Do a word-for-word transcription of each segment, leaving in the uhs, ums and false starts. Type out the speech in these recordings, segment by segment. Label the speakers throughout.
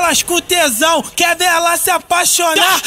Speaker 1: elas com tesão, quer ver ela se apaixonar.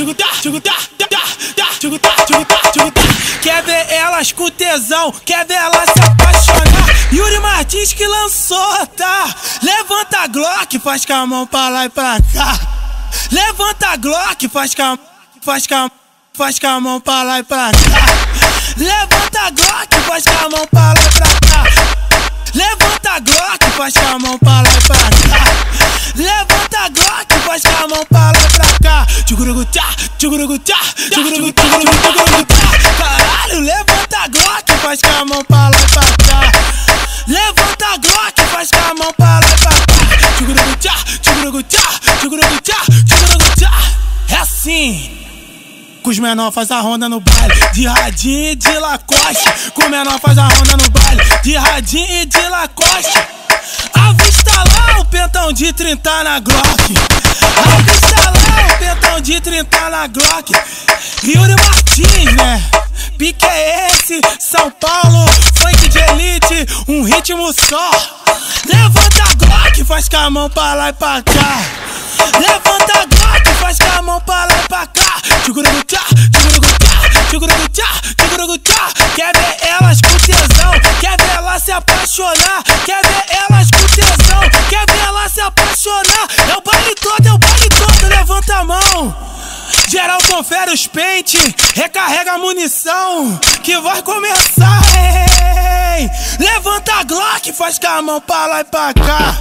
Speaker 1: Quer ver elas com tesão, quer ver ela se apaixonar. Yuri Martins que lançou, tá? Levanta a Glock, faz com a mão pra lá e pra cá. Levanta a Glock, faz com a, faz com a, faz com a mão pra lá e pra cá. Levanta a Glock, faz com a mão pra lá e pra cá. Levanta a Glock, faz com a mão pra lá e pra cá. Levanta a Glock, faz com a mão pra lá e pra cá. Tchugurugutá, tchugurugutá, tchugurugutá, tchugurugutá. Caralho, levanta a Glock, faz com a mão pra lá e pra cá. Levanta a Glock, faz com a mão pra lá e pra cá. Tchugurugutá, tchugurugutá, tchugurugutá, tchugurugutá. É assim. Com os menor faz a ronda no baile, de radinho e de Lacoste. Com os menor faz a ronda no baile, de radinho e de Lacoste. Avista lá o pentão de trinta na Glock. Avista lá o pentão de trinta na Glock. Yuri Martins, né? Pique é esse, São Paulo, funk de elite, um ritmo só. Levanta a Glock, faz com a mão pra lá e pra cá. Levanta a Glock, faz com a mão pra lá e pra cá. Tchugurugutá, tchugurugutá, tchugurugutá, tchugurugutá. Quer ver elas com tesão, quer ver ela se apaixonar. Quer ver elas com tesão, quer ver ela se apaixonar. É o baile todo, é o baile todo, levanta a mão. Geral confere os pentes, recarrega a munição, que vai começar, ei. Levanta a Glock, faz com a mão pra lá e pra cá.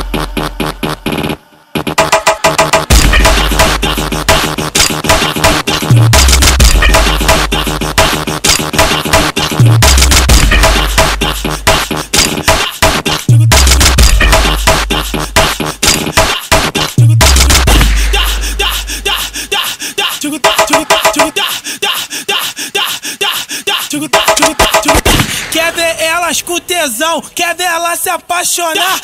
Speaker 1: Quer ver elas com tesão, quer ver ela se apaixonar.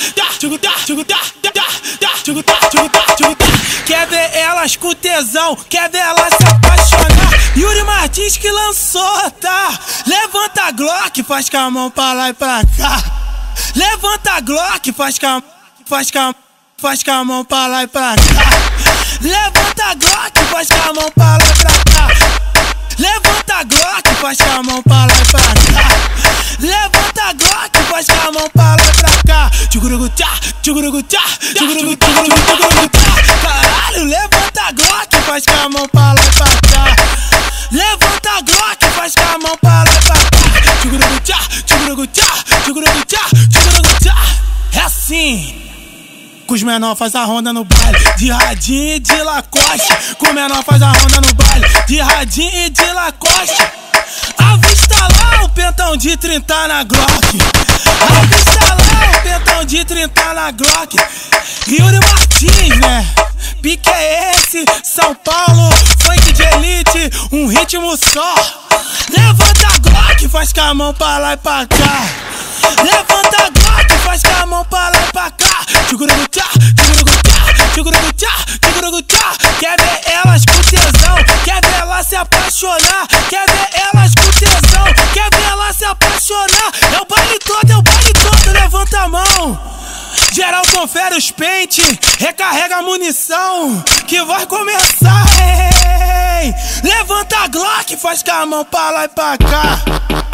Speaker 1: Quer ver elas com tesão, quer ver ela se apaixonar. Yuri Martins que lançou, tá? Levanta a Glock, faz com a mão pra lá e pra cá. Levanta a Glock, faz com a, faz com a, faz com a mão pra lá e pra cá. Levanta a Glock, faz com a mão pra lá e pra cá. Levanta a Glock, faz com a mão pra lá e pra cá. Levanta a Glock, faz com a mão pra lá e pra cá. Tchugurugutá, tchugurugutá, tchugurugutá, tchugurugutá. Caralho, levanta a Glock, faz com a mão pra lá e pra cá. Levanta a Glock, faz com a mão pra lá e pra cá. Tchugurugutá, tchugurugutá, tchugurugutá, tchugurugutá. É assim. Com os menor faz a ronda no baile, de radinho e de Lacoste. Com os menor faz a ronda no baile, de radinho e de Lacoste. Avista lá o pentão de trinta na Glock. Avista lá o pentão de trinta na Glock. Yuri Martins, né? Pique é esse, São Paulo, funk de elite, um ritmo só. Levanta a Glock, faz com a mão pra lá e pra cá. Levanta a Glock, faz com a mão pra lá e pra cá. Tchugurugutá, tchugurugutá, tchugurugutá, tchugurugutá. Quer ver elas com tesão, quer ver ela se apaixonar. Quer ver elas com tesão, quer ver ela se apaixonar. É o baile todo, é o baile todo, levanta a mão. Geral confere os pentes, recarrega a munição, que vai começar, ei. Levanta a Glock, faz com a mão pra lá e pra cá.